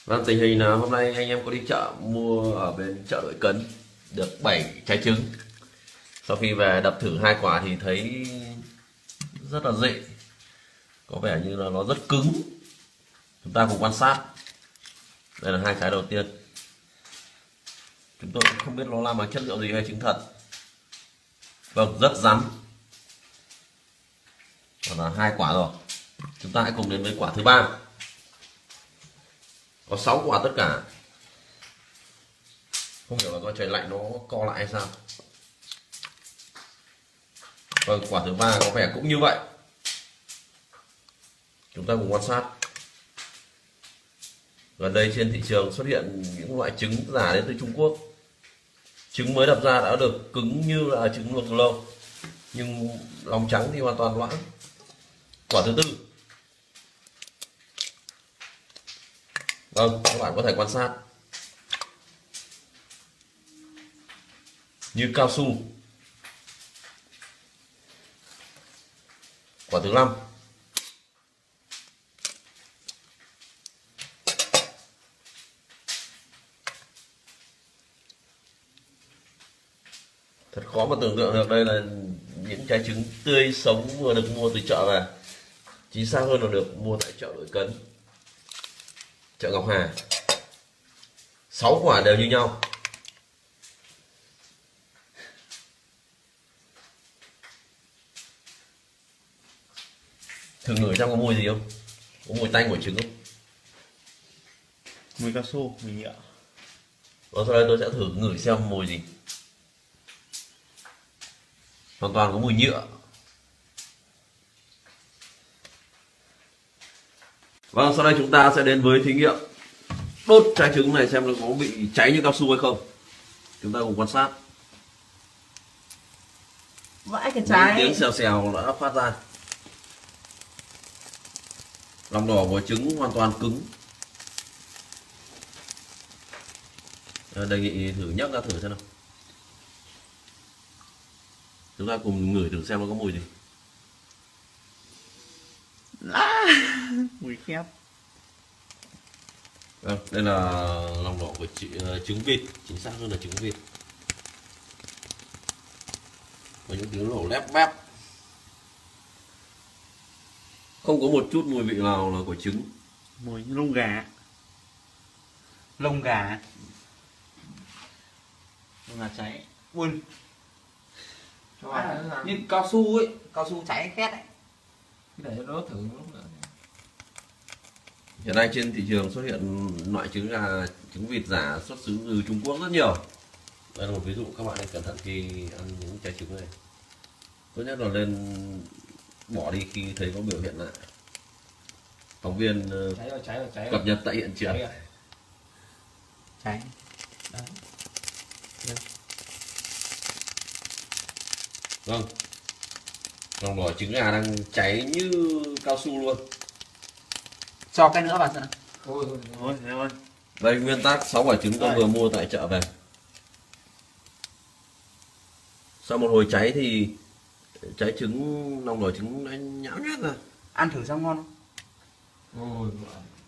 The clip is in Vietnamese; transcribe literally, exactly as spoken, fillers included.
Vâng, tình hình là hôm nay anh em có đi chợ mua ở bên chợ Đội Cấn được bảy trái trứng. Sau khi về đập thử hai quả thì thấy rất là dễ, có vẻ như là nó rất cứng. Chúng ta cùng quan sát. Đây là hai trái đầu tiên. Chúng tôi cũng không biết nó làm bằng chất liệu gì hay trứng thật. Vâng, rất rắn. Còn là hai quả rồi. Chúng ta hãy cùng đến với quả thứ ba. Có sáu quả tất cả. Không hiểu là do trời lạnh nó co lại hay sao. Vâng, quả thứ ba có vẻ cũng như vậy. Chúng ta cùng quan sát. Gần đây trên thị trường xuất hiện những loại trứng giả đến từ Trung Quốc. Trứng mới đập ra đã được cứng như là trứng luộc từ lâu, nhưng lòng trắng thì hoàn toàn loãng. Quả thứ tư. Vâng, các bạn có thể quan sát. Như cao su. Quả thứ năm. Thật khó mà tưởng tượng được đây là những trái trứng tươi sống vừa được mua từ chợ về. Chính xác hơn là được mua tại chợ Đội Cấn, chợ Ngọc Hà. Sáu quả đều như nhau. Thử ngửi xem có mùi gì không? Có mùi tanh của trứng không? Mùi cao su, mùi nhựa. Và sau đây tôi sẽ thử ngửi xem mùi gì. Hoàn toàn có mùi nhựa. Vâng, sau đây chúng ta sẽ đến với thí nghiệm đốt trái trứng này xem nó có bị cháy như cao su hay không. Chúng ta cùng quan sát. Vãi cái Những trái. tiếng xèo xèo đã phát ra. Lòng đỏ của trứng hoàn toàn cứng. Đề nghị thử nhấc ra thử xem nào. Chúng ta cùng ngửi thử xem nó có mùi gì. À, mùi khét. Vâng, đây là lòng đỏ của trứng vịt, chính xác hơn là trứng vịt. Có những tiếng nổ lép bép. Không có một chút mùi vị nào là của trứng. Mùi lông gà. Lông gà. Lông gà cháy. Buồn. À, như cao su ấy, cao su cháy khét ấy. Để cho nó thử lúc nữa. Hiện nay trên thị trường xuất hiện loại trứng gà, trứng vịt giả xuất xứ từ Trung Quốc rất nhiều. Đây là một ví dụ, các bạn nên cẩn thận khi ăn những trái trứng này. Tốt nhất là nên bỏ đi khi thấy có biểu hiện lạ. Phóng viên Cháy rồi, cháy rồi, cháy rồi. cập nhật tại hiện trường. Cháy. Cháy. Đấy. Đấy. Vâng, lòng đỏ trứng gà đang cháy như cao su luôn. Cho cái nữa vào xem nào. Ôi, ôi, ôi. Đây nguyên tắc sáu quả trứng tôi vừa mua tại chợ về. Sau một hồi cháy thì trái trứng, lòng đỏ trứng nó nhão nhát ra. Ăn thử xem ngon không? Ôi,